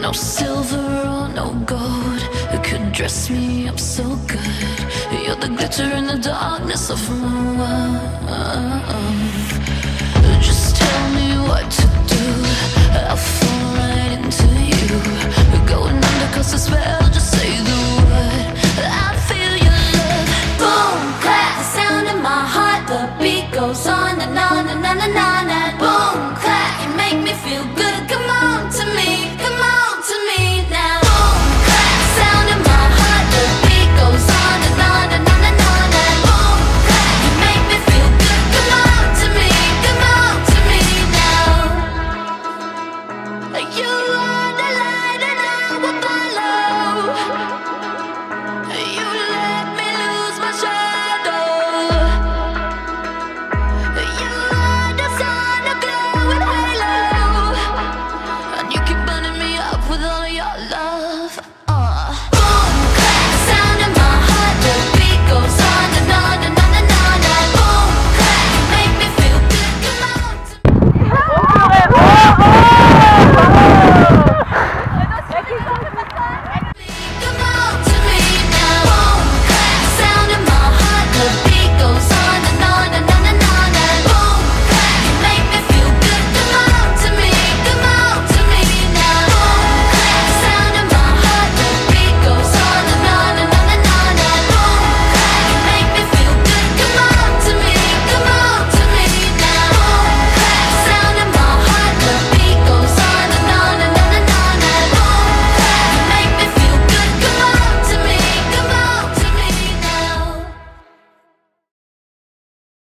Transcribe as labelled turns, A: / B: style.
A: No silver or no gold could dress me up so good. You're the glitter in the darkness of my world. Just tell me what to do, I'll fall right into you. Going under 'cause the spell, just say the word, I feel your love. Boom, clap, the sound in my heart, the beat goes on and on and on and on.